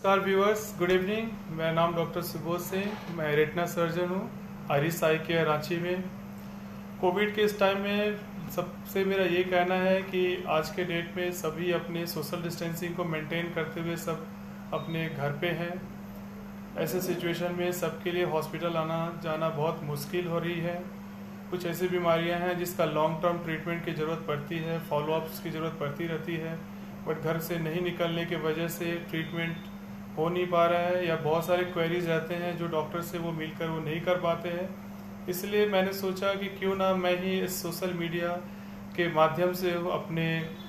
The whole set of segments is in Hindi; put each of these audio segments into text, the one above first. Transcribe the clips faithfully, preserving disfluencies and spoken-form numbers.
नमस्कार व्यूअर्स, गुड इवनिंग। मेरा नाम डॉक्टर सुबोध सिंह, मैं रेटिना सर्जन हूँ आरिस आई केयर रांची में। कोविड के इस टाइम में सबसे मेरा ये कहना है कि आज के डेट में सभी अपने सोशल डिस्टेंसिंग को मेंटेन करते हुए सब अपने घर पे हैं। ऐसे सिचुएशन में सबके लिए हॉस्पिटल आना जाना बहुत मुश्किल हो रही है। कुछ ऐसी बीमारियां हैं जिसका लॉन्ग टर्म ट्रीटमेंट की ज़रूरत पड़ती है, फॉलोअप्स की ज़रूरत पड़ती रहती है, बट घर से नहीं निकलने की वजह से ट्रीटमेंट हो नहीं पा रहा है, या बहुत सारे क्वेरीज रहते हैं जो डॉक्टर से वो मिलकर वो नहीं कर पाते हैं। इसलिए मैंने सोचा कि क्यों ना मैं ही इस सोशल मीडिया के माध्यम से अपने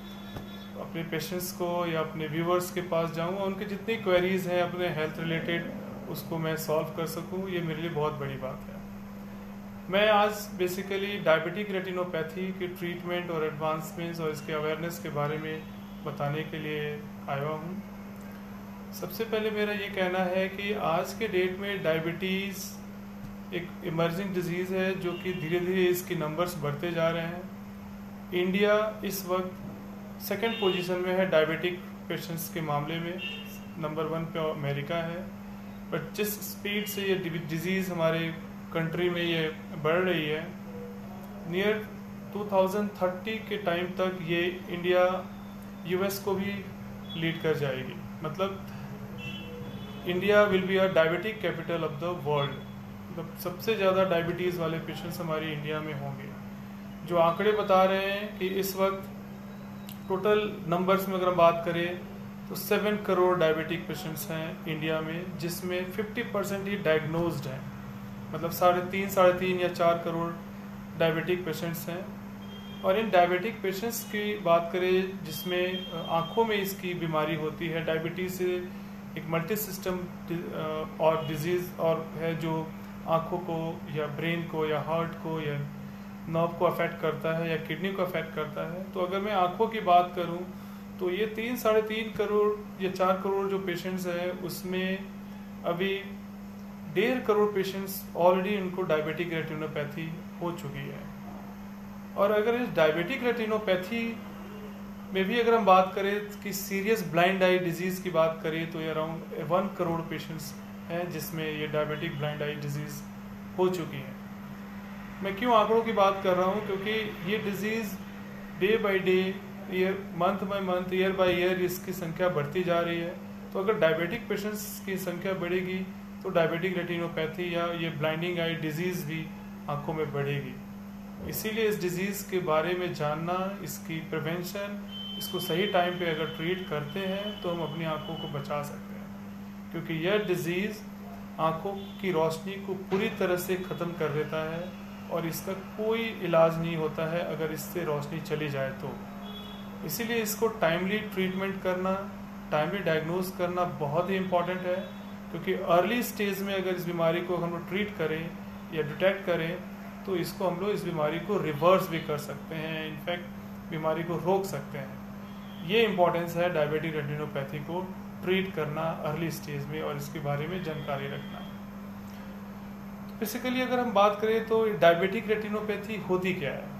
अपने पेशेंट्स को या अपने व्यूवर्स के पास जाऊँ और उनकी जितनी क्वेरीज हैं अपने हेल्थ रिलेटेड उसको मैं सॉल्व कर सकूँ। ये मेरे लिए बहुत बड़ी बात है। मैं आज बेसिकली डायबिटिक रेटिनोपैथी के ट्रीटमेंट और एडवांसमेंट्स और इसके अवेयरनेस के बारे में बताने के लिए आया हूँ। सबसे पहले मेरा ये कहना है कि आज के डेट में डायबिटीज़ एक इमर्जिंग डिजीज़ है जो कि धीरे धीरे इसके नंबर्स बढ़ते जा रहे हैं। इंडिया इस वक्त सेकंड पोजीशन में है डायबिटिक पेशेंट्स के मामले में, नंबर वन पे अमेरिका है। बट जिस स्पीड से ये डिजीज़ हमारे कंट्री में ये बढ़ रही है, नियर टू थाउजेंड थर्टी के टाइम तक ये इंडिया यूएस को भी लीड कर जाएगी। मतलब India will be a diabetic capital of the world. मतलब सबसे ज़्यादा डायबिटीज़ वाले पेशेंट्स हमारे इंडिया में होंगे। जो आंकड़े बता रहे हैं कि इस वक्त टोटल नंबर्स में अगर हम बात करें तो सेवन करोड़ डायबिटिक पेशेंट्स हैं इंडिया में, जिसमें फिफ्टी परसेंट ही डायग्नोज्ड हैं। मतलब साढ़े तीन साढ़े तीन या चार करोड़ डायबिटिक पेशेंट्स हैं। और इन डायबिटिक पेशेंट्स की बात करें जिसमें आँखों में इसकी बीमारी होती है, डायबिटीज़ से एक मल्टी सिस्टम और डिजीज़ और है जो आँखों को या ब्रेन को या हार्ट को या नर्व को अफेक्ट करता है या किडनी को अफेक्ट करता है। तो अगर मैं आँखों की बात करूं तो ये तीन साढ़े तीन करोड़ या चार करोड़ जो पेशेंट्स हैं उसमें अभी डेढ़ करोड़ पेशेंट्स ऑलरेडी उनको डायबिटिक रेटिनोपैथी हो चुकी है। और अगर इस डायबिटिक रेटिनोपैथी में भी अगर हम बात करें कि सीरियस ब्लाइंड आई डिजीज़ की बात करें तो ये अराउंड वन करोड़ पेशेंट्स हैं जिसमें ये डायबिटिक ब्लाइंड आई डिजीज़ हो चुकी है। मैं क्यों आंकड़ों की बात कर रहा हूँ, क्योंकि ये disease day by day, year month by month, year by year इसकी संख्या बढ़ती जा रही है। तो अगर डायबिटिक पेशेंट्स की संख्या बढ़ेगी तो डायबिटिक रेटिनोपैथी या ये ब्लाइंडिंग आई डिजीज़ भी आंखों में बढ़ेगी। इसीलिए इस डिजीज़ के बारे में जानना, इसकी प्रिवेंशन, इसको सही टाइम पे अगर ट्रीट करते हैं तो हम अपनी आंखों को बचा सकते हैं। क्योंकि यह डिजीज़ आंखों की रोशनी को पूरी तरह से ख़त्म कर देता है और इसका कोई इलाज नहीं होता है अगर इससे रोशनी चली जाए तो। इसीलिए इसको टाइमली ट्रीटमेंट करना, टाइमली डायग्नोज करना बहुत ही इम्पॉर्टेंट है। क्योंकि अर्ली स्टेज में अगर इस बीमारी को हम लोग ट्रीट करें या डिटेक्ट करें तो इसको हम लोग इस बीमारी को रिवर्स भी कर सकते हैं, इनफैक्ट बीमारी को रोक सकते हैं। ये इम्पोर्टेंस है डायबिटिक रेटिनोपैथी को ट्रीट करना अर्ली स्टेज में और इसके बारे में जानकारी रखना। तो बेसिकली अगर हम बात करें तो डायबिटिक रेटिनोपैथी होती क्या है।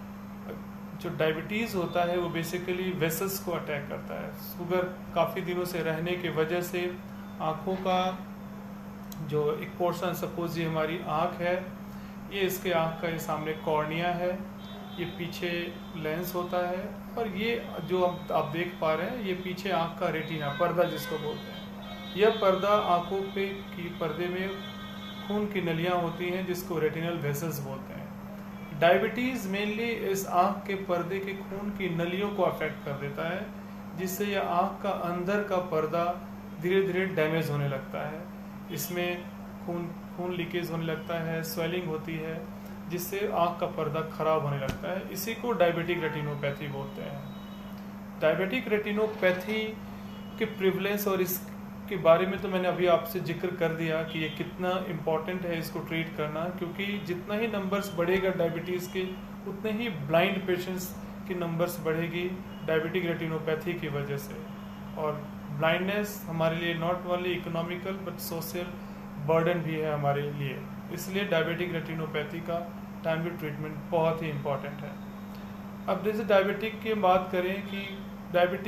जो डायबिटीज़ होता है वो बेसिकली वेसल्स को अटैक करता है। शुगर काफ़ी दिनों से रहने की वजह से आँखों का जो एक पोर्शन, सपोज ये हमारी आँख है, ये इसके आँख का ये सामने कॉर्निया है, ये पीछे लेंस होता है, और ये जो हम आप देख पा रहे हैं ये पीछे आँख का रेटिना, पर्दा जिसको बोलते हैं। यह पर्दा आँखों पे की पर्दे में खून की नलियाँ होती हैं जिसको रेटिनल वेसल्स बोलते हैं। डायबिटीज़ मेनली इस आँख के पर्दे के खून की नलियों को अफेक्ट कर देता है, जिससे यह आँख का अंदर का पर्दा धीरे धीरे डैमेज होने लगता है। इसमें खून खून लीकेज होने लगता है, स्वेलिंग होती है, जिससे आँख का पर्दा खराब होने लगता है। इसी को डायबिटिक रेटिनोपैथी बोलते हैं। डायबिटिक रेटिनोपैथी के प्रिवलेंस और इसके बारे में तो मैंने अभी आपसे जिक्र कर दिया कि ये कितना इम्पोर्टेंट है इसको ट्रीट करना। क्योंकि जितना ही नंबर्स बढ़ेगा डायबिटीज़ के, उतने ही ब्लाइंड पेशेंट्स की नंबर्स बढ़ेगी डायबिटिक रेटिनोपैथी की वजह से। और ब्लाइंडनेस हमारे लिए not only economical but social burden भी है हमारे लिए। इसलिए डायबिटिक रेटिनोपैथी का टाइमली ट्रीटमेंट बहुत ही इम्पॉर्टेंट है। अब जैसे डायबिटिक की बात करें कि डायबिटिक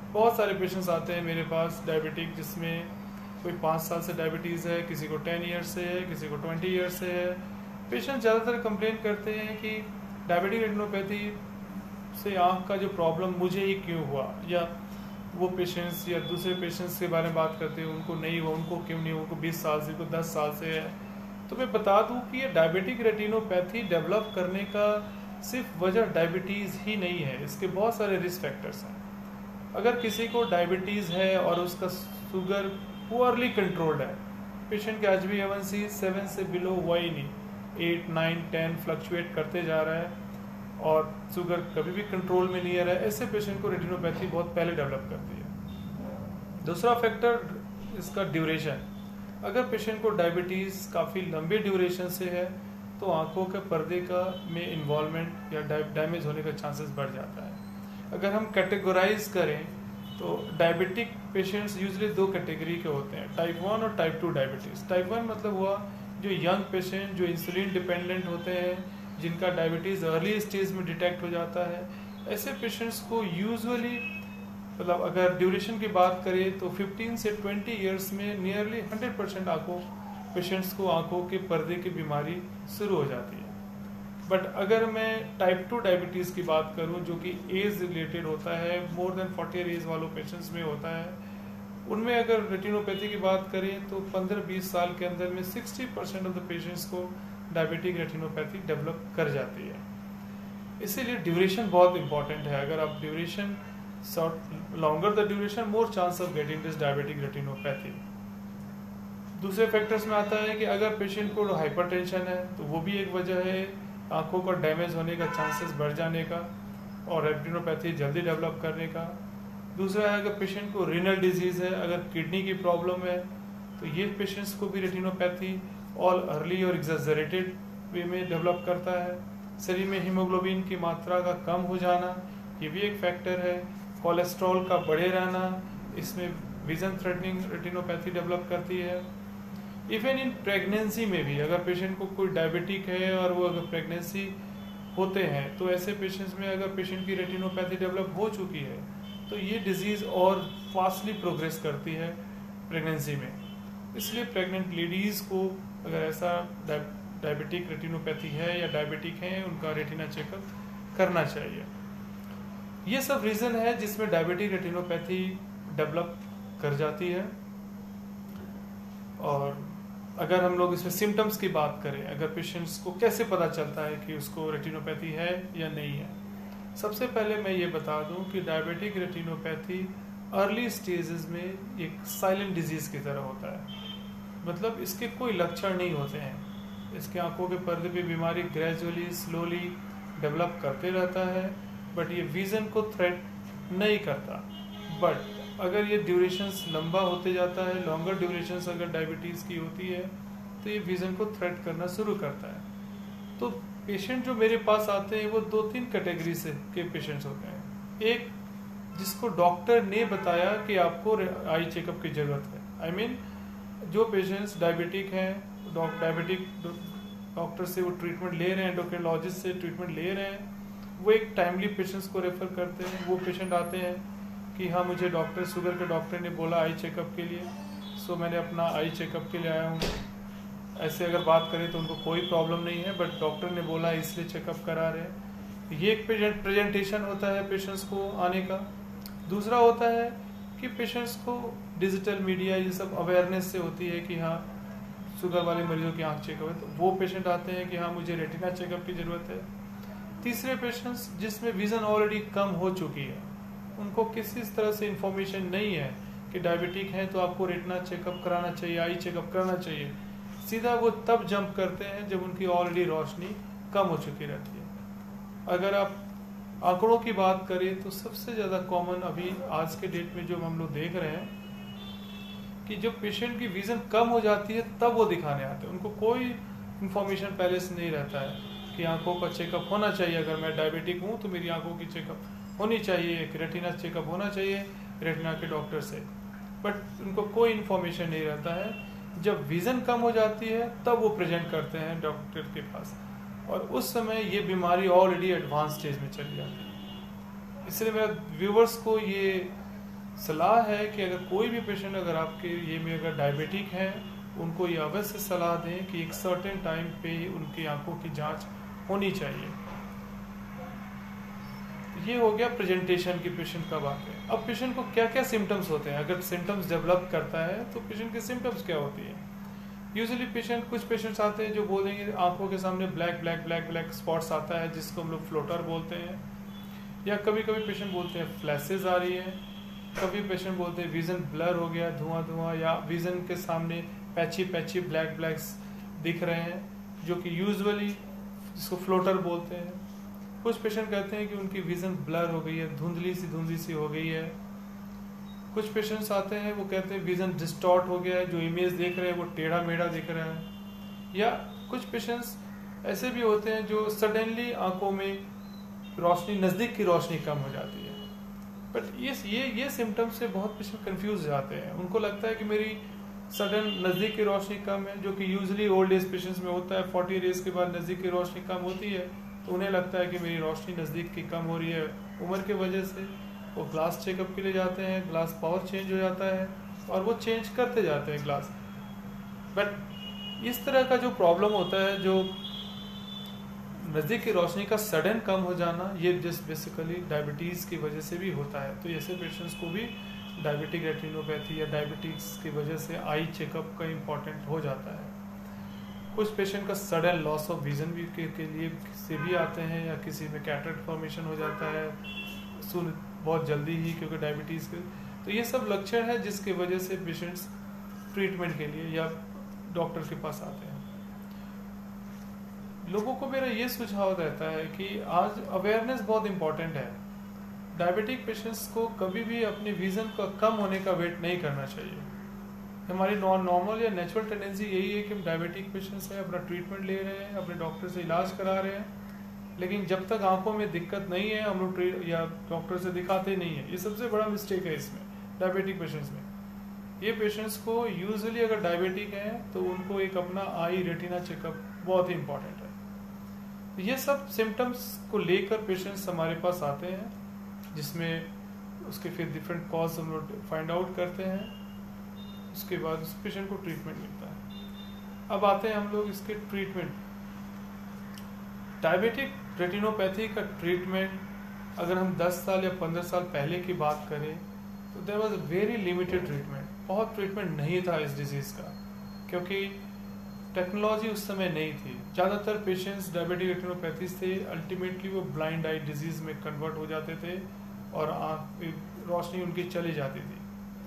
बहुत सारे पेशेंट्स आते हैं मेरे पास डायबिटिक, जिसमें कोई पाँच साल से डायबिटीज़ है, किसी को टेन ईयर्स से है, किसी को ट्वेंटी ईयर्स से है। पेशेंट ज़्यादातर कंप्लेन करते हैं कि डायबिटिक रेटिनोपैथी से आँख का जो प्रॉब्लम मुझे ही क्यों हुआ, या वो पेशेंट्स या दूसरे पेशेंट्स के बारे में बात करते हैं उनको नहीं हुआ, उनको क्यों नहीं हुआ, उनको बीस साल से, उनको दस साल से है। तो मैं बता दूं कि ये डायबिटिक रेटिनोपैथी डेवलप करने का सिर्फ वजह डायबिटीज़ ही नहीं है, इसके बहुत सारे रिस्क फैक्टर्स हैं। अगर किसी को डायबिटीज़ है और उसका शुगर पुअरली कंट्रोल्ड है, पेशेंट के H B A one C seven से बिलो हुआ ही नहीं, एट नाइन टेन फ्लक्चुएट करते जा रहा है और शुगर कभी भी कंट्रोल में नहीं आ रहा है, ऐसे पेशेंट को रेटिनोपैथी बहुत पहले डेवलप करती है। दूसरा फैक्टर इसका ड्यूरेशन। अगर पेशेंट को डायबिटीज़ काफ़ी लंबे ड्यूरेशन से है तो आंखों के पर्दे का में इन्वॉल्वमेंट या डैमेज होने का चांसेस बढ़ जाता है। अगर हम कैटेगराइज करें तो डायबिटिक पेशेंट्स यूजली दो कैटेगरी के होते हैं, टाइप वन और type two diabetes. Type one मतलब हुआ जो यंग पेशेंट जो इंसुलिन डिपेंडेंट होते हैं, जिनका डायबिटीज़ अर्ली स्टेज में डिटेक्ट हो जाता है, ऐसे पेशेंट्स को यूजुअली मतलब अगर ड्यूरेशन की बात करें तो फिफ्टीन से ट्वेंटी इयर्स में नियरली हंड्रेड परसेंट आँखों पेशेंट्स को आँखों के पर्दे की बीमारी शुरू हो जाती है। बट अगर मैं टाइप टू डायबिटीज़ की बात करूं जो कि एज रिलेटेड होता है, more than forty year age वालों पेशेंट्स में होता है, उनमें अगर रेटिनोपैथी की बात करें तो पंद्रह बीस साल के अंदर में sixty percent of the patients को डायबिटिक रेटिनोपैथी डेवलप कर जाती है। इसीलिए ड्यूरेशन बहुत इंपॉर्टेंट है। अगर आप duration short longer the duration more chance of getting this diabetic retinopathy. दूसरे फैक्टर्स में आता है कि अगर पेशेंट को हाइपरटेंशन है तो वो भी एक वजह है आंखों का डैमेज होने का चांसेस बढ़ जाने का और रेटिनोपैथी जल्दी डेवलप करने का। दूसरा है अगर पेशेंट को रीनल डिजीज़ है, अगर किडनी की प्रॉब्लम है तो ये पेशेंट्स को भी रेटिनोपैथी ऑल अर्ली और एग्जैजरेटेड वे में डेवलप करता है। शरीर में हीमोग्लोबिन की मात्रा का कम हो जाना ये भी एक फैक्टर है। कोलेस्ट्रॉल का बढ़े रहना, इसमें विजन थ्रेटनिंग रेटिनोपैथी डेवलप करती है। इवन इन प्रेगनेंसी में भी अगर पेशेंट को कोई डायबिटिक है और वो अगर प्रेगनेंसी होते हैं तो ऐसे पेशेंट्स में अगर पेशेंट की रेटिनोपैथी डेवलप हो चुकी है तो ये डिजीज़ और फास्टली प्रोग्रेस करती है प्रेगनेंसी में। इसलिए प्रेग्नेंट लेडीज़ को अगर ऐसा डायबिटिक रेटिनोपैथी है या डायबिटिक है उनका रेटिना चेकअप करना चाहिए। ये सब रीज़न है जिसमें डायबिटिक रेटिनोपैथी डेवलप कर जाती है। और अगर हम लोग इसमें सिम्टम्स की बात करें, अगर पेशेंट्स को कैसे पता चलता है कि उसको रेटिनोपैथी है या नहीं है, सबसे पहले मैं ये बता दूं कि डायबिटिक रेटिनोपैथी अर्ली स्टेजेस में एक साइलेंट डिजीज़ की तरह होता है। मतलब इसके कोई लक्षण नहीं होते हैं, इसके आंखों के पर्दे पे बीमारी ग्रेजुअली स्लोली डेवलप करते रहता है, बट ये विजन को थ्रेट नहीं करता। बट अगर ये ड्यूरेशंस लंबा होते जाता है, लॉन्गर ड्यूरेशंस अगर डायबिटीज़ की होती है तो ये विज़न को थ्रेट करना शुरू करता है। तो पेशेंट जो मेरे पास आते हैं वो दो तीन कैटेगरी से के पेशेंट्स होते हैं। एक जिसको डॉक्टर ने बताया कि आपको आई चेकअप की ज़रूरत है, आई I मीन mean, जो पेशेंट्स डायबिटिक हैं, डायबिटिक डॉक्टर से वो ट्रीटमेंट ले रहे हैं, एंडोक्रिनोलॉजिस्ट से ट्रीटमेंट ले रहे हैं, वो एक टाइमली पेशेंट्स को रेफ़र करते हैं। वो पेशेंट आते हैं कि हाँ मुझे डॉक्टर शुगर के डॉक्टर ने बोला आई चेकअप के लिए, सो मैंने अपना आई चेकअप के लिए आया हूँ। ऐसे अगर बात करें तो उनको कोई प्रॉब्लम नहीं है, बट डॉक्टर ने बोला इसलिए चेकअप करा रहे हैं। ये एक प्रेजेंटेशन होता है पेशेंट्स को आने का। दूसरा होता है कि पेशेंट्स को डिजिटल मीडिया ये सब अवेयरनेस से होती है कि हाँ शुगर वाले मरीजों की आँख चेकअप है, तो वो पेशेंट आते हैं कि हाँ मुझे रेटिना चेकअप की ज़रूरत है। तीसरे पेशेंट्स जिसमें विज़न ऑलरेडी कम हो चुकी है, उनको किसी तरह से इंफॉर्मेशन नहीं है कि डायबिटिक है तो आपको रेटिना चेकअप कराना चाहिए, आई चेकअप कराना चाहिए, सीधा वो तब जंप करते हैं जब उनकी ऑलरेडी रोशनी कम हो चुकी रहती है। अगर आप आंकड़ों की बात करें तो सबसे ज़्यादा कॉमन अभी आज के डेट में जो हम लोग देख रहे हैं कि जब पेशेंट की विज़न कम हो जाती है तब वो दिखाने आते हैं। उनको कोई इंफॉर्मेशन पहले से नहीं रहता है कि आंखों का चेकअप होना चाहिए, अगर मैं डायबिटिक हूँ तो मेरी आंखों की चेकअप होनी चाहिए, एक रेटिना चेकअप होना चाहिए रेटिना के डॉक्टर से, बट उनको कोई इन्फॉर्मेशन नहीं रहता है। जब विज़न कम हो जाती है तब वो प्रेजेंट करते हैं डॉक्टर के पास, और उस समय ये बीमारी ऑलरेडी एडवांस स्टेज में चली जाती है। इसलिए मैं व्यूवर्स को ये सलाह है कि अगर कोई भी पेशेंट अगर आपके ये में अगर डायबिटिक है, उनको ये अवश्य सलाह दें कि एक सर्टेन टाइम पे उनकी आंखों की जांच होनी चाहिए। ये हो गया प्रेजेंटेशन की पेशेंट कब आते हैं। अब पेशेंट को क्या क्या सिम्टम्स होते हैं, अगर सिम्टम्स डेवलप करता है तो पेशेंट के सिम्टम्स क्या होती है। यूजुअली पेशेंट कुछ पेशेंट्स आते हैं जो बोलेंगे आंखों के सामने black black black black spots आता है, जिसको हम लोग फ्लोटर बोलते हैं, या कभी कभी पेशेंट बोलते हैं फ्लैशेज आ रही है, कभी पेशेंट बोलते हैं विजन ब्लर हो गया, धुआं धुआं, या विजन के सामने पैची पैची ब्लैक ब्लैक्स दिख रहे हैं, जो कि यूजुअली जिसको फ्लोटर बोलते हैं। कुछ पेशेंट कहते हैं कि उनकी विजन ब्लर हो गई है, धुंधली सी धुंधली सी हो गई है। कुछ पेशेंट्स आते हैं वो कहते हैं विजन डिस्टॉर्ट हो गया है, जो इमेज देख रहे हैं वो टेढ़ा मेढ़ा दिख रहा है। या कुछ पेशेंट्स ऐसे भी होते हैं जो सडनली आंखों में रोशनी, नज़दीक की रोशनी कम हो जाती है। बट ये ये ये सिम्टम्स से बहुत पेशेंट कंफ्यूज जाते हैं, उनको लगता है कि मेरी सडन नज़दीक की रोशनी कम है, जो कि यूजुअली ओल्ड एज पेशेंट्स में होता है। फोर्टी एज के बाद नज़दीक की रोशनी कम होती है, तो उन्हें लगता है कि मेरी रोशनी नज़दीक की कम हो रही है उम्र के वजह से। वो ग्लास चेकअप के लिए जाते हैं, ग्लास पावर चेंज हो जाता है और वो चेंज करते जाते हैं ग्लास। बट इस तरह का जो प्रॉब्लम होता है, जो नज़दीक की रोशनी का सडन कम हो जाना, ये जिस बेसिकली डायबिटीज़ की वजह से भी होता है। तो ऐसे पेशेंट्स को भी डायबिटिक रेटिनोपैथी या डायबिटीज़ की वजह से आई चेकअप का इम्पॉर्टेंट हो जाता है। कुछ पेशेंट का सडन लॉस ऑफ विजन भी के, के लिए से भी आते हैं, या किसी में कैटरेक्ट फॉर्मेशन हो जाता है सुन बहुत जल्दी ही, क्योंकि डायबिटीज़ के। तो ये सब लक्षण है जिसकी वजह से पेशेंट्स ट्रीटमेंट के लिए या डॉक्टर के पास आते हैं। लोगों को मेरा ये सुझाव रहता है कि आज अवेयरनेस बहुत इंपॉर्टेंट है। डायबिटिक पेशेंट्स को कभी भी अपने विजन का कम होने का वेट नहीं करना चाहिए। हमारी नॉन नॉर्मल या नेचुरल टेंडेंसी यही है कि हम डायबिटिक पेशेंट्स हैं, अपना ट्रीटमेंट ले रहे हैं, अपने डॉक्टर से इलाज करा रहे हैं, लेकिन जब तक आंखों में दिक्कत नहीं है हम लोग या डॉक्टर से दिखाते नहीं है। ये सबसे बड़ा मिस्टेक है इसमें डायबिटिक पेशेंट्स में। ये पेशेंट्स को यूजुअली अगर डायबिटिक है तो उनको एक अपना आई रेटिना चेकअप बहुत ही इंपॉर्टेंट है। तो ये सब सिम्टम्स को लेकर पेशेंट्स हमारे पास आते हैं, जिसमें उसके फिर डिफरेंट कॉज हम लोग फाइंड आउट करते हैं। उसके बाद उस पेशेंट को ट्रीटमेंट मिलता है। अब आते हैं हम लोग इसके ट्रीटमेंट। डायबिटिक रेटिनोपैथी का ट्रीटमेंट अगर हम दस साल या पंद्रह साल पहले की बात करें तो there was a very limited treatment. बहुत ट्रीटमेंट नहीं था इस डिजीज़ का, क्योंकि टेक्नोलॉजी उस समय नहीं थी। ज़्यादातर पेशेंट्स डायबिटिक रेटिनोपैथी से अल्टीमेटली वो ब्लाइंड आई डिजीज़ में कन्वर्ट हो जाते थे और आँख रोशनी उनकी चली जाती थी।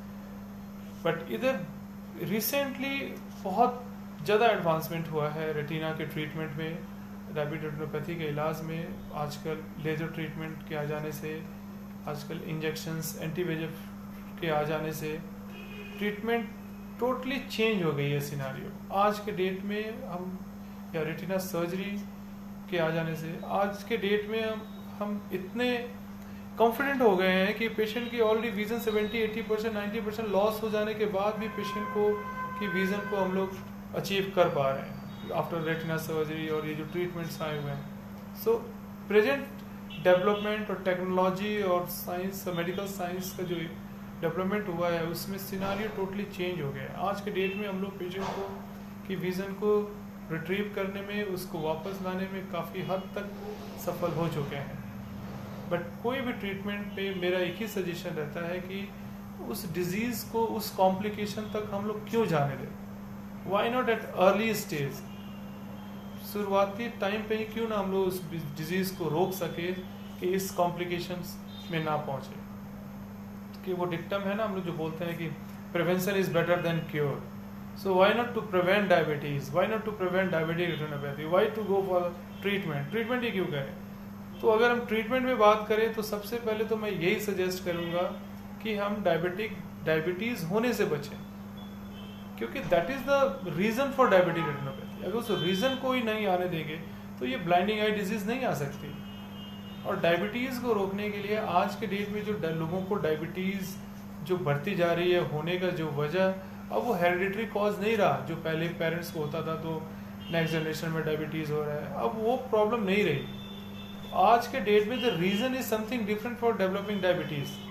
बट इधर रिसेंटली बहुत ज़्यादा एडवांसमेंट हुआ है रेटिना के ट्रीटमेंट में, डायबिटिक रेटिनोपैथी के इलाज में। आजकल लेजर ट्रीटमेंट के आ जाने से, आजकल इंजेक्शंस एंटीवेजेफ के आ जाने से ट्रीटमेंट टोटली चेंज हो गई है सिनारियो। आज के डेट में हम या रेटिना सर्जरी के आ जाने से आज के डेट में हम हम इतने कॉन्फिडेंट हो गए हैं कि पेशेंट की already vision seventy eighty percent ninety percent loss हो जाने के बाद भी पेशेंट को की विजन को हम लोग अचीव कर पा रहे हैं आफ्टर रेटिना सर्जरी और ये जो ट्रीटमेंट्स आए हुए हैं। सो प्रेजेंट डेवलपमेंट और टेक्नोलॉजी और साइंस, मेडिकल साइंस का जो डेवलपमेंट हुआ है उसमें सिनारियो टोटली चेंज हो गया है। आज के डेट में हम लोग पेशेंट को की विज़न को रिट्रीव करने में, उसको वापस लाने में काफ़ी हद तक सफल हो चुके हैं। बट कोई भी ट्रीटमेंट पे मेरा एक ही सजेशन रहता है कि उस डिजीज़ को, उस कॉम्प्लिकेशन तक हम लोग क्यों जाने दें। Why not at early stage, शुरुआती टाइम पे ही क्यों ना हम लोग उस डिजीज़ को रोक सके कि इस कॉम्प्लिकेशंस में ना पहुँचे। कि वो डिक्टम है ना हम लोग जो बोलते हैं कि prevention is better than cure. So why not to prevent diabetes, why not to prevent diabetic retinopathy, why to go for treatment. Treatment ही क्यों करें। तो अगर हम ट्रीटमेंट में बात करें तो सबसे पहले तो मैं यही सजेस्ट करूंगा कि हम डायबिटिक डायबिटीज होने से बचें, क्योंकि that is the reason for diabetic retinopathy. अगर उस रीजन को ही नहीं आने देंगे तो ये ब्लाइंडिंग आई डिजीज नहीं आ सकती। और डायबिटीज़ को रोकने के लिए आज के डेट में जो लोगों को डायबिटीज़ जो बढ़ती जा रही है होने का जो वजह, अब वो हेरिडिटरी कॉज नहीं रहा जो पहले पेरेंट्स को होता था तो नेक्स्ट जनरेशन में डायबिटीज़ हो रहा है, अब वो प्रॉब्लम नहीं रही। आज के डेट में the reason is something different for developing diabetes.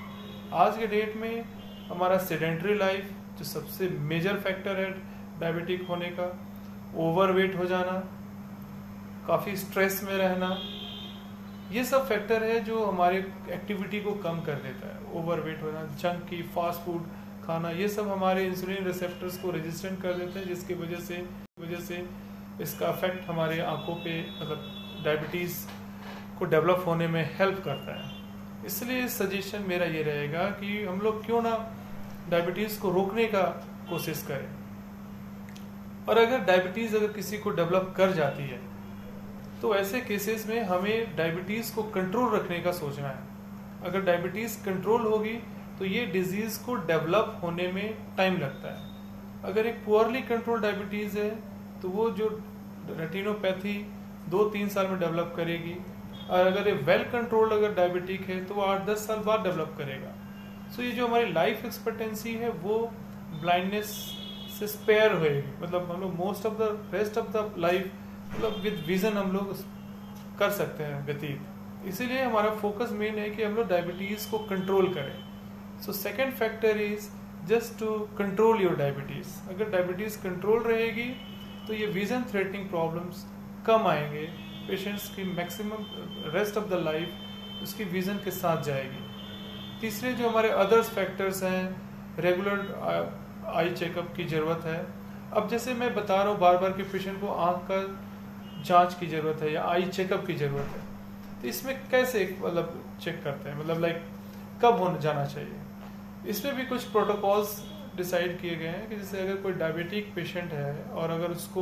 आज के डेट में हमारा सेडेंट्री लाइफ जो सबसे मेजर फैक्टर है डायबिटिक होने का, ओवरवेट हो जाना, काफ़ी स्ट्रेस में रहना, ये सब फैक्टर है जो हमारे एक्टिविटी को कम कर देता है। ओवरवेट होना, जंक की फास्ट फूड खाना, ये सब हमारे इंसुलिन रिसेप्टर्स को रेजिस्टेंट कर देते हैं, जिसकी वजह से वजह से इसका इफेक्ट हमारे आंखों पे, मतलब डायबिटीज़ को डेवलप होने में हेल्प करता है। इसलिए सजेशन मेरा ये रहेगा कि हम लोग क्यों ना डायबिटीज़ को रोकने का कोशिश करें। और अगर डायबिटीज़ अगर किसी को डेवलप कर जाती है तो ऐसे केसेस में हमें डायबिटीज़ को कंट्रोल रखने का सोचना है। अगर डायबिटीज़ कंट्रोल होगी तो ये डिजीज़ को डेवलप होने में टाइम लगता है। अगर एक पुअरली कंट्रोल डायबिटीज़ है तो वो जो रेटिनोपैथी दो तीन साल में डेवलप करेगी, और अगर ये वेल कंट्रोल्ड अगर डायबिटिक है तो वो आठ दस साल बाद डेवलप करेगा। सो ये जो हमारी लाइफ एक्सपेक्टेंसी है वो ब्लाइंडनेस से स्पेयर होएगी, मतलब हम लोग most of the rest of the life मतलब विद विजन हम लोग कर सकते हैं व्यतीत। इसीलिए हमारा फोकस मेन है कि हम लोग डायबिटीज़ को कंट्रोल करें। So second factor is just to control your diabetes. अगर डायबिटीज़ कंट्रोल रहेगी तो ये विजन थ्रेटनिंग प्रॉब्लम्स कम आएंगे, पेशेंट्स की maximum rest of the life उसकी विजन के साथ जाएगी। तीसरे जो हमारे अदर्स फैक्टर्स हैं, रेगुलर आई चेकअप की ज़रूरत है। अब जैसे मैं बता रहा हूँ बार बार कि पेशेंट को आँख का जांच की ज़रूरत है या आई चेकअप की ज़रूरत है, तो इसमें कैसे मतलब चेक करते हैं, मतलब लाइक कब होने जाना चाहिए। इसमें भी कुछ प्रोटोकॉल्स डिसाइड किए गए हैं कि जैसे अगर कोई डायबिटिक पेशेंट है और अगर उसको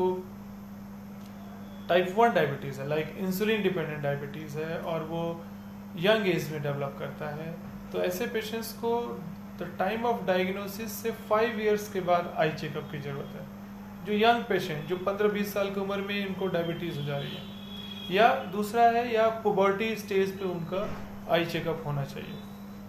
टाइप वन डायबिटीज़ है, लाइक इंसुलिन डिपेंडेंट डायबिटीज़ है और वो यंग एज में डेवलप करता है, तो ऐसे पेशेंट्स को द टाइम ऑफ डायग्नोसिस से फाइव इयर्स के बाद आई चेकअप की ज़रूरत है। जो यंग पेशेंट जो पंद्रह बीस साल की उम्र में इनको डायबिटीज़ हो जा रही है, या दूसरा है या पुबर्टी स्टेज पे उनका आई चेकअप होना चाहिए।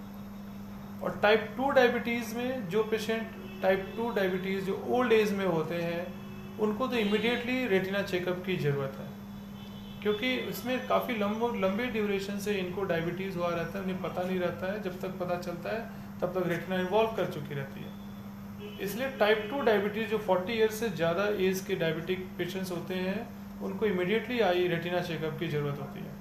और टाइप टू डायबिटीज़ में जो पेशेंट टाइप टू डायबिटीज़ जो ओल्ड एज में होते हैं उनको तो इमिडिएटली रेटिना चेकअप की ज़रूरत है, क्योंकि इसमें काफ़ी लंबे लंबे ड्यूरेशन से इनको डायबिटीज़ हुआ रहता है, उन्हें पता नहीं रहता है, जब तक पता चलता है तब तक रेटिना इन्वॉल्व कर चुकी रहती है। इसलिए टाइप टू डायबिटीज़ जो चालीस ईयर्स से ज़्यादा एज के डायबिटिक पेशेंट्स होते हैं उनको इमिडिएटली आई रेटिना चेकअप की ज़रूरत होती है।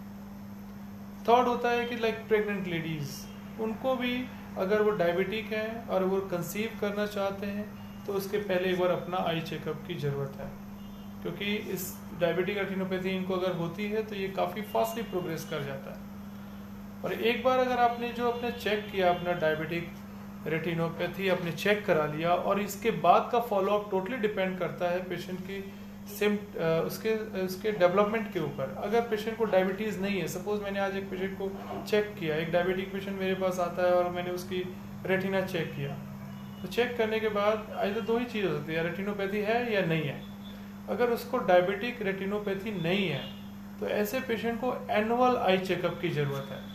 थर्ड होता है कि लाइक प्रेग्नेंट लेडीज़, उनको भी अगर वो डायबिटिक हैं और वो कंसीव करना चाहते हैं तो उसके पहले एक बार अपना आई चेकअप की ज़रूरत है, क्योंकि इस डायबिटिक रेटिनोपैथी इनको अगर होती है तो ये काफ़ी फास्टली प्रोग्रेस कर जाता है। और एक बार अगर आपने जो अपने चेक किया अपना डायबिटिक रेटिनोपैथी आपने चेक करा लिया, और इसके बाद का फॉलोअप टोटली डिपेंड करता है पेशेंट की सिम उसके उसके डेवलपमेंट के ऊपर। अगर पेशेंट को डायबिटीज़ नहीं है, सपोज मैंने आज एक पेशेंट को चेक किया, एक डायबिटिक पेशेंट मेरे पास आता है और मैंने उसकी रेटिना चेक किया, तो चेक करने के बाद आइदर दो ही चीज़ हो सकती है, रेटिनोपैथी है या नहीं है। अगर उसको डायबिटिक रेटिनोपैथी नहीं है तो ऐसे पेशेंट को एनुअल आई चेकअप की ज़रूरत है।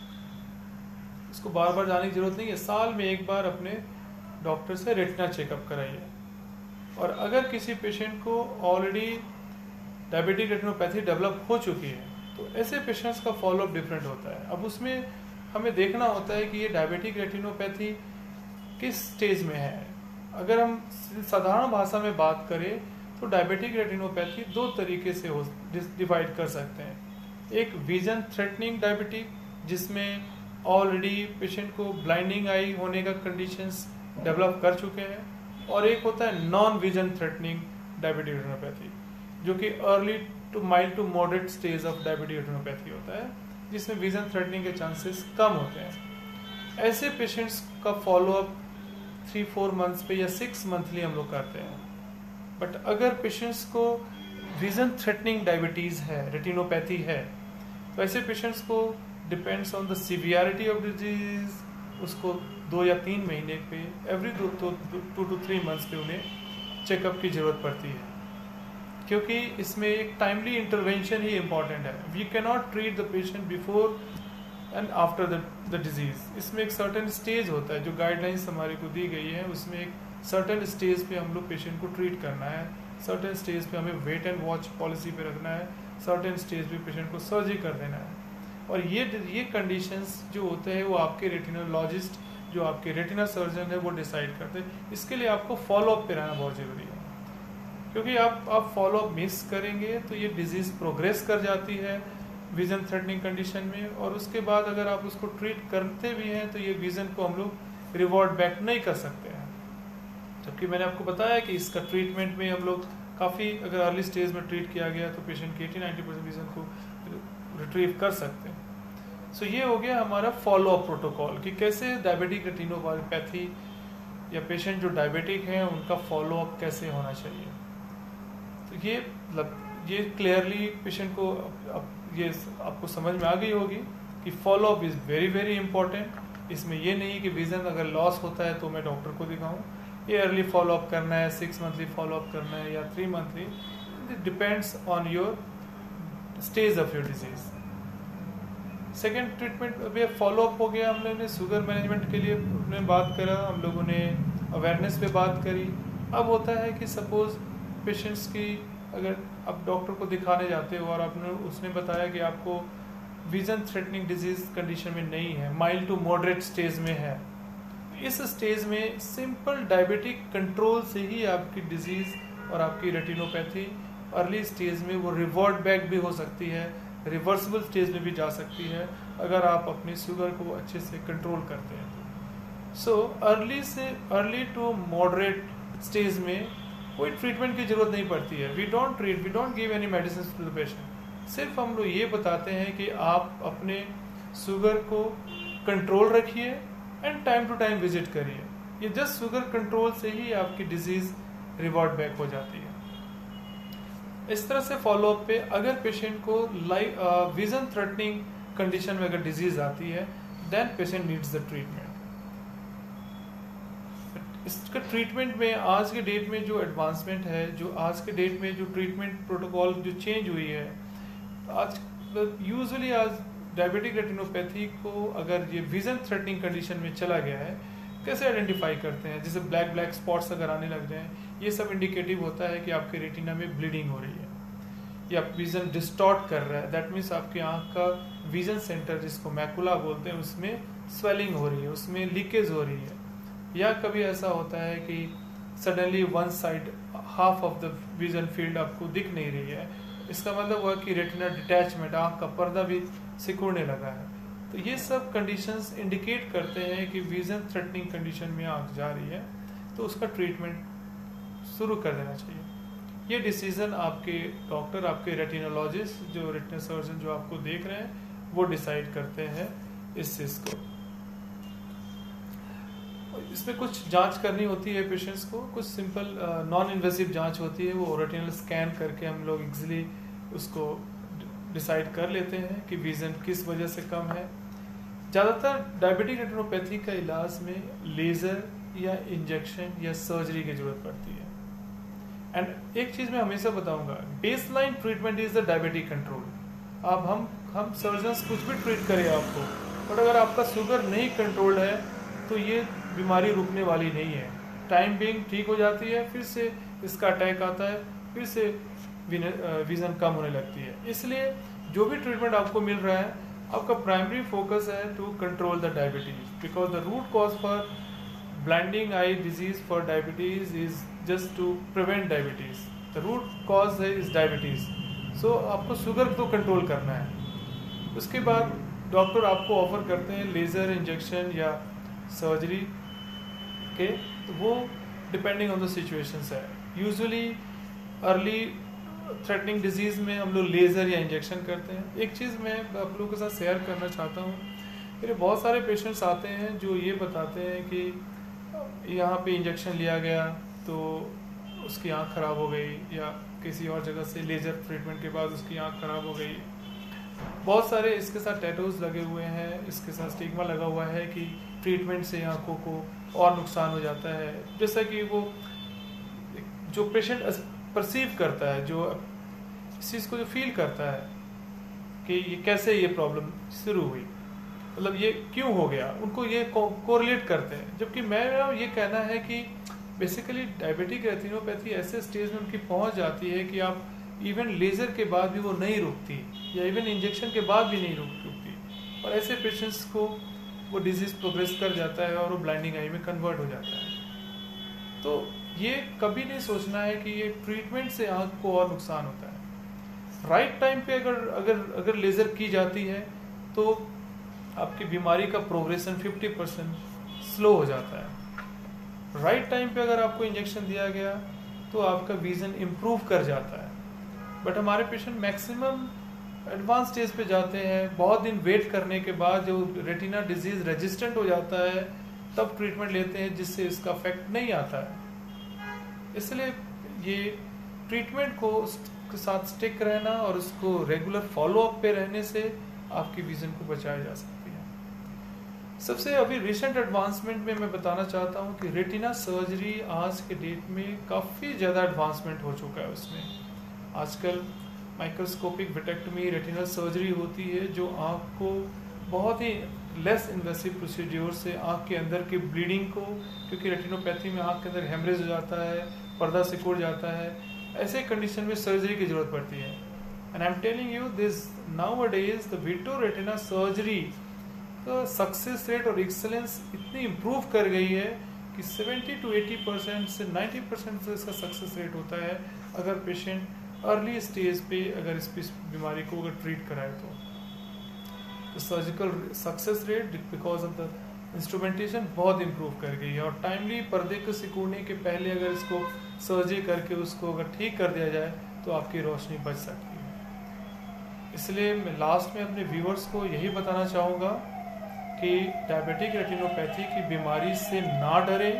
उसको बार बार जाने की ज़रूरत नहीं है, साल में एक बार अपने डॉक्टर से रेटिना चेकअप कराइए। और अगर किसी पेशेंट को ऑलरेडी डायबिटिक रेटिनोपैथी डेवलप हो चुकी है तो ऐसे पेशेंट्स का फॉलोअप डिफरेंट होता है। अब उसमें हमें देखना होता है कि ये डायबिटिक रेटिनोपैथी किस स्टेज में है। अगर हम साधारण भाषा में बात करें तो डायबिटिक रेटिनोपैथी दो तरीके से हो डिवाइड कर सकते हैं। एक विजन थ्रेटनिंग डायबिटिक, जिसमें ऑलरेडी पेशेंट को ब्लाइंडिंग आई होने का कंडीशंस डेवलप कर चुके हैं, और एक होता है non vision threatening diabetic retinopathy, जो कि early to mild to moderate stage of diabetic retinopathy होता है, जिसमें विजन थ्रेटनिंग के चांसेस कम होते हैं। ऐसे पेशेंट्स का फॉलोअप थ्री फोर मंथ्स पे या सिक्स मंथली हम लोग करते हैं। बट अगर पेशेंट्स को विजन थ्रेटनिंग डायबिटीज़ है, रेटिनोपैथी है, तो ऐसे पेशेंट्स को depends on the severity of disease, उसको दो या तीन महीने पे एवरी दो टू टू थ्री मंथ्स पे उन्हें चेकअप की ज़रूरत पड़ती है, क्योंकि इसमें एक टाइमली इंटरवेंशन ही इम्पॉर्टेंट है। We can not treat the patient before and after the the disease. इसमें एक सर्टेन स्टेज होता है, जो गाइडलाइंस हमारे को दी गई है उसमें एक सर्टेन स्टेज पे हम लोग पेशेंट को ट्रीट करना है, सर्टेन स्टेज पे हमें वेट एंड वॉच पॉलिसी पे रखना है, सर्टेन स्टेज पे पेशेंट को सर्जरी कर देना है। और ये ये कंडीशंस जो होते हैं वो आपके रेटिनोलॉजिस्ट जो आपके रेटिना सर्जन है वो डिसाइड करते हैं। इसके लिए आपको फॉलोअप पे रहना बहुत ज़रूरी है, क्योंकि आप आप फॉलोअप मिस करेंगे तो ये डिजीज़ प्रोग्रेस कर जाती है विजन थ्रेटनिंग कंडीशन में, और उसके बाद अगर आप उसको ट्रीट करते भी हैं तो ये विजन को हम लोग रिवॉर्ड बैक नहीं कर सकते हैं। जबकि मैंने आपको बताया कि इसका ट्रीटमेंट में हम लोग काफ़ी, अगर अर्ली स्टेज में ट्रीट किया गया तो पेशेंट की एटी नाइन्टी परसेंट विजन को रिट्रीव कर सकते हैं। सो so, ये हो गया हमारा फॉलोअप प्रोटोकॉल कि कैसे डायबिटिक रेटिनोपैथी या पेशेंट जो डायबिटिक हैं उनका फॉलोअप कैसे होना चाहिए। तो ये मतलब ये क्लियरली पेशेंट को अब ये आपको समझ में आ गई होगी कि follow up is very very important. इसमें ये नहीं कि विजन अगर लॉस होता है तो मैं डॉक्टर को दिखाऊं, ये अर्ली फॉलोअप करना है, सिक्स मंथली फॉलोअप करना है या three monthly, depends on your stage of your disease. Second treatment अभी फॉलोअप हो गया। हम लोगों ने शुगर मैनेजमेंट के लिए हमने बात करा, हम लोगों ने अवेयरनेस पे बात करी। अब होता है कि सपोज पेशेंट्स की अगर आप डॉक्टर को दिखाने जाते हो और आपने उसने बताया कि आपको विजन थ्रेटनिंग डिजीज कंडीशन में नहीं है, माइल्ड टू मॉडरेट स्टेज में है, इस स्टेज में सिंपल डायबिटिक कंट्रोल से ही आपकी डिजीज और आपकी रेटिनोपैथी अर्ली स्टेज में वो रिवर्ट बैक भी हो सकती है, रिवर्सिबल स्टेज में भी जा सकती है अगर आप अपनी शुगर को अच्छे से कंट्रोल करते हैं। सो अर्ली से अर्ली टू मॉडरेट स्टेज में कोई ट्रीटमेंट की जरूरत नहीं पड़ती है। We don't treat, we don't give any medicine to the patient. सिर्फ हम लोग ये बताते हैं कि आप अपने शुगर को कंट्रोल रखिए and time to time visit करिए। ये जस्ट शुगर कंट्रोल से ही आपकी डिजीज रिवर्ट बैक हो जाती है। इस तरह से फॉलोअप पे अगर पेशेंट को लाइफ विजन थ्रेटनिंग कंडीशन में अगर डिजीज आती है then patient needs the treatment. इसका ट्रीटमेंट में आज के डेट में जो एडवांसमेंट है, जो आज के डेट में जो ट्रीटमेंट प्रोटोकॉल जो चेंज हुई है, आज यूजुअली आज डायबिटिक रेटिनोपैथी को अगर ये विजन थ्रेटनिंग कंडीशन में चला गया है, कैसे आइडेंटिफाई करते हैं? जैसे ब्लैक ब्लैक स्पॉट्स अगर आने लग जाएं, ये सब इंडिकेटिव होता है कि आपके रेटिना में ब्लीडिंग हो रही है या विजन डिस्टॉर्ट कर रहा है। दैट मीन्स आपकी आंख का विजन सेंटर जिसको मैकुला बोलते हैं उसमें स्वेलिंग हो रही है, उसमें लीकेज हो रही है। या कभी ऐसा होता है कि suddenly one side half of the vision field आपको दिख नहीं रही है, इसका मतलब हुआ कि रेटिना डिटैचमेंट, आंख का पर्दा भी सिकुड़ने लगा है। तो ये सब कंडीशंस इंडिकेट करते हैं कि विजन थ्रेटनिंग कंडीशन में आंख जा रही है, तो उसका ट्रीटमेंट शुरू कर देना चाहिए। ये डिसीजन आपके डॉक्टर, आपके रेटिनोलॉजिस्ट, जो रेटिना सर्जन जो आपको देख रहे हैं, वो डिसाइड करते हैं इस चीज को। इसमें कुछ जांच करनी होती है पेशेंट्स को, कुछ सिंपल नॉन इन्वेसिव जांच होती है, वो रेटिनल स्कैन करके हम लोग इजीली उसको डिसाइड कर लेते हैं कि विजन किस वजह से कम है। ज़्यादातर डायबिटिक रेटिनोपैथी का इलाज में लेज़र या इंजेक्शन या सर्जरी की जरूरत पड़ती है। एंड एक चीज़ मैं हमेशा बताऊंगा, baseline treatment is the diabetic control. अब हम हम सर्जन्स कुछ भी ट्रीट करें आपको, बट अगर आपका शुगर नहीं कंट्रोल्ड है तो ये बीमारी रुकने वाली नहीं है। टाइम बिंग ठीक हो जाती है, फिर से इसका अटैक आता है, फिर से विजन कम होने लगती है। इसलिए जो भी ट्रीटमेंट आपको मिल रहा है, आपका प्राइमरी फोकस है to control the diabetes, because the root cause for blinding eye disease for diabetes is just to prevent diabetes. The root cause है इज डायबिटीज। सो आपको शुगर तो कंट्रोल करना है। उसके बाद डॉक्टर आपको ऑफर करते हैं लेजर इंजेक्शन या सर्जरी के, तो वो डिपेंडिंग ऑन द सिचुएशंस है। यूजुअली अर्ली थ्रेटनिंग डिजीज में हम लोग लेजर या इंजेक्शन करते हैं। एक चीज़ मैं आप लोगों के साथ शेयर करना चाहता हूँ, मेरे बहुत सारे पेशेंट्स आते हैं जो ये बताते हैं कि यहाँ पे इंजेक्शन लिया गया तो उसकी आँख खराब हो गई, या किसी और जगह से लेजर ट्रीटमेंट के बाद उसकी आँख खराब हो गई। बहुत सारे इसके साथ टैटूज लगे हुए हैं, इसके साथ स्टिग्मा लगा हुआ है कि ट्रीटमेंट से आंखों को और नुकसान हो जाता है। जैसा कि वो जो पेशेंट परसीव करता है, जो इस चीज़ को जो फील करता है कि ये कैसे ये प्रॉब्लम शुरू हुई, मतलब ये क्यों हो गया, उनको ये कोरिलेट करते हैं। जबकि मेरा ये कहना है कि बेसिकली डायबिटिक रेटिनोपैथी ऐसे स्टेज में उनकी पहुंच जाती है कि आप इवन लेजर के बाद भी वो नहीं रुकती, या इवन इंजेक्शन के बाद भी नहीं रुकती। और ऐसे पेशेंट्स को वो डिजीज प्रोग्रेस कर जाता है और वो ब्लाइंडिंग आई में कन्वर्ट हो जाता है। तो ये कभी नहीं सोचना है कि ये ट्रीटमेंट से आँख को और नुकसान होता है। राइट टाइम पे अगर अगर अगर लेज़र की जाती है तो आपकी बीमारी का प्रोग्रेशन फिफ्टी परसेंट स्लो हो जाता है। राइट टाइम पे अगर आपको इंजेक्शन दिया गया तो आपका विजन इम्प्रूव कर जाता है। बट हमारे पेशेंट मैक्सिमम एडवांस स्टेज पे जाते हैं, बहुत दिन वेट करने के बाद जो रेटिना डिजीज रेजिस्टेंट हो जाता है तब ट्रीटमेंट लेते हैं, जिससे इसका इफेक्ट नहीं आता है। इसलिए ये ट्रीटमेंट को के साथ स्टिक रहना और उसको रेगुलर फॉलोअप पे रहने से आपकी विजन को बचाया जा सकती है। सबसे अभी रिसेंट एडवांसमेंट में मैं बताना चाहता हूँ कि रेटिना सर्जरी आज के डेट में काफ़ी ज़्यादा एडवांसमेंट हो चुका है। उसमें आजकल माइक्रोस्कोपिक विटेक्टमी रेटिनल सर्जरी होती है जो आँख को बहुत ही लेस इन्वेसिव प्रोसीड्योर से आँख के अंदर की ब्लीडिंग को, क्योंकि रेटिनोपैथी में आँख के अंदर हेमरेज हो जाता है, पर्दा सिकुड़ जाता है, ऐसे कंडीशन में सर्जरी की जरूरत पड़ती है। And I am telling you this nowadays the vitreoretina surgery का सक्सेस रेट और एक्सेलेंस इतनी इम्प्रूव कर गई है कि सेवेंटी टू एटी परसेंट से नाइन्टी परसेंट से इसका सक्सेस रेट होता है अगर पेशेंट अर्ली स्टेज पे अगर इस बीमारी को अगर ट्रीट कराए तो। तो surgical success rate because of the instrumentation बहुत इम्प्रूव कर गई है और टाइमली पर्दे को सिकुड़ने के पहले अगर इसको सर्जरी करके उसको अगर ठीक कर दिया जाए तो आपकी रोशनी बच सकती है। इसलिए मैं लास्ट में अपने व्यूअर्स को यही बताना चाहूँगा कि डायबिटिक रेटिनोपैथी की बीमारी से ना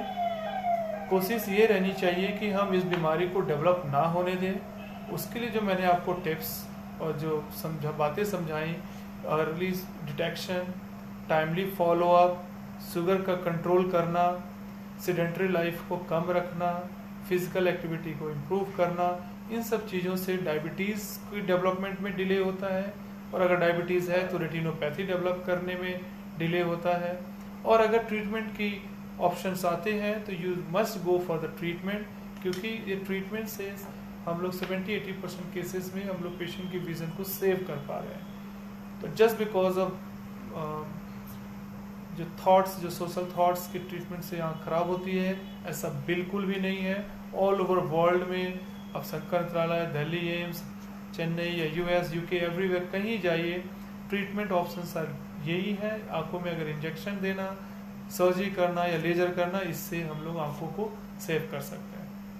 डरें। कोशिश ये रहनी चाहिए कि हम इस बीमारी को डेवलप ना होने दें। उसके लिए जो मैंने आपको टिप्स और जो समझा बातें समझाई, early detection, timely follow up, sugar का कंट्रोल करना, सेडेंटरी लाइफ को कम रखना, फिजिकल एक्टिविटी को इम्प्रूव करना, इन सब चीज़ों से डायबिटीज़ की डेवलपमेंट में डिले होता है। और अगर डायबिटीज़ है तो रेटिनोपैथी डेवलप करने में डिले होता है। और अगर ट्रीटमेंट की ऑप्शंस आते हैं तो you must go for the treatment, क्योंकि ये ट्रीटमेंट से हम लोग सेवेंटी एटी परसेंट केसेस में हम लोग पेशेंट की विजन को सेव कर पा रहे हैं। तो जस्ट बिकॉज ऑफ जो थॉट्स जो सोशल थॉट्स के ट्रीटमेंट से आँख खराब होती है, ऐसा बिल्कुल भी नहीं है। ऑल ओवर वर्ल्ड में अब शंकर नेत्रालय, दिल्ली एम्स, चेन्नई या यूएस, यूके, एवरीवेयर कहीं जाइए, ट्रीटमेंट ऑप्शन सर यही है। आंखों में अगर इंजेक्शन देना, सर्जरी करना या लेजर करना, इससे हम लोग आंखों को सेव कर सकते हैं।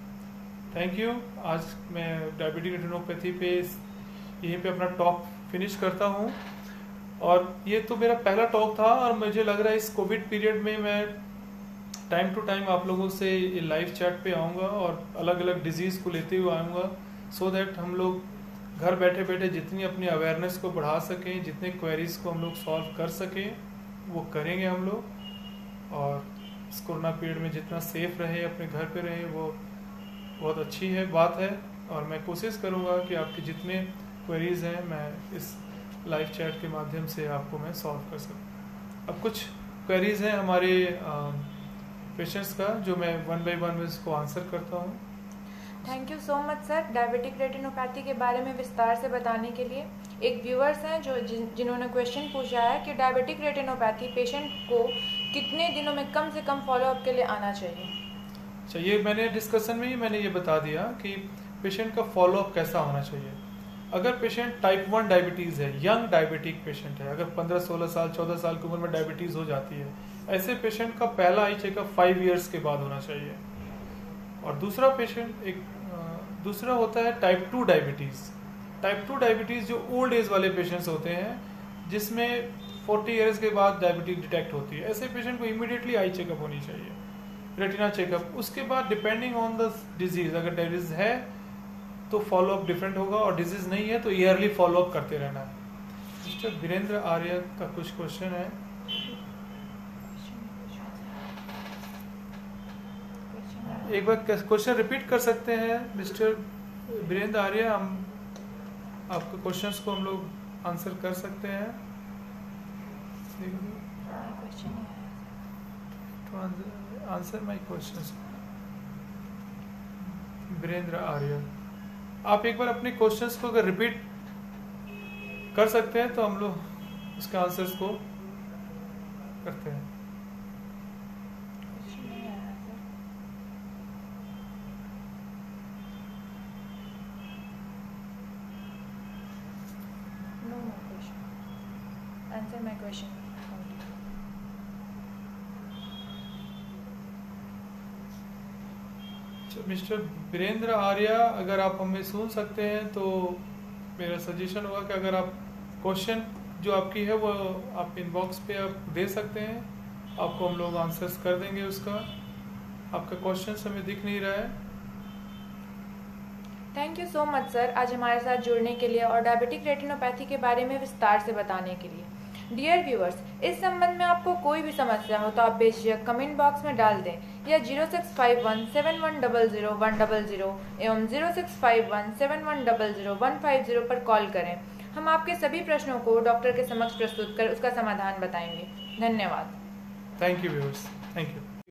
Thank you. आज मैं डायबिटिक रेटिनोपैथी पे यहीं पे अपना टॉक फिनिश करता हूँ। और ये तो मेरा पहला टॉक था और मुझे लग रहा है इस कोविड पीरियड में मैं टाइम टू टाइम आप लोगों से लाइव चैट पे आऊँगा और अलग अलग डिजीज़ को लेते हुए आऊँगा, सो दैट हम लोग घर बैठे बैठे जितनी अपनी अवेयरनेस को बढ़ा सकें, जितने क्वेरीज को हम लोग सॉल्व कर सकें वो करेंगे हम लोग। और इस कोरोना पीरियड में जितना सेफ रहे, अपने घर पे रहे, वो बहुत अच्छी है बात है। और मैं कोशिश करूँगा कि आपके जितने क्वेरीज हैं मैं इस लाइव चैट के माध्यम से आपको मैं सॉल्व कर सकूँ। अब कुछ क्वेरीज हैं हमारे पेशेंट्स का जो मैं वन बाय वन में इसको आंसर करता हूँ। Thank you so much sir, diabetic retinopathy के बारे में विस्तार से बताने के लिए। एक व्यूअर्स हैं जो जिन, जिन्होंने क्वेश्चन पूछा है कि डायबिटिक रेटिनोपैथी पेशेंट को कितने दिनों में कम से कम फॉलोअप के लिए आना चाहिए। अच्छा, ये मैंने डिस्कशन में ही मैंने ये बता दिया कि पेशेंट का फॉलोअप कैसा होना चाहिए। अगर पेशेंट टाइप वन डायबिटीज़ है, यंग डायबिटिक पेशेंट है, अगर पंद्रह सोलह साल चौदह साल की उम्र में डायबिटीज़ हो जाती है, ऐसे पेशेंट का पहला आई चेकअप फाइव इयर्स के बाद होना चाहिए। और दूसरा पेशेंट एक दूसरा होता है type two diabetes. Type two diabetes जो ओल्ड एज वाले पेशेंट्स होते हैं, जिसमें फोर्टी इयर्स के बाद डायबिटीज डिटेक्ट होती है, ऐसे पेशेंट को इमीडिएटली आई चेकअप होनी चाहिए, रेटिना चेकअप। उसके बाद डिपेंडिंग ऑन द डिजीज, अगर डिजीज है तो फॉलोअप डिफरेंट होगा और डिजीज नहीं है तो ईयरली फॉलोअप करते रहना है। मिस्टर वीरेंद्र आर्य का कुछ क्वेश्चन है। एक बार क्वेश्चन रिपीट कर सकते हैं मिस्टर वीरेंद्र आर्य? हम आपके क्वेश्चंस को हम लोग आंसर कर सकते हैं। Answer my questions. Virendra Arya, आप एक बार अपने क्वेश्चंस को अगर रिपीट कर सकते हैं तो हम लोग उसके आंसर्स को करते हैं। कुछ नहीं आया sir. No no question, answer my question. Mister Virendra Arya, अगर आप हमें सुन सकते हैं तो मेरा सजेशन होगा कि अगर आप क्वेश्चन जो आपकी है वो आप इनबॉक्स पे आप दे सकते हैं, आपको हम लोग आंसर्स कर देंगे उसका। आपका क्वेश्चन हमें दिख नहीं रहा है। Thank you so much sir, आज हमारे साथ जुड़ने के लिए और डायबिटिक रेटिनोपैथी के बारे में विस्तार से बताने के लिए। डियर व्यूअर्स, इस संबंध में आपको कोई भी समस्या हो तो आप बेझिझक कमेंट बॉक्स में डाल दें या zero six five one seven one double zero one double zero एवं zero six five one seven one double zero one five zero पर कॉल करें। हम आपके सभी प्रश्नों को डॉक्टर के समक्ष प्रस्तुत कर उसका समाधान बताएंगे। धन्यवाद। Thank you viewers, thank you.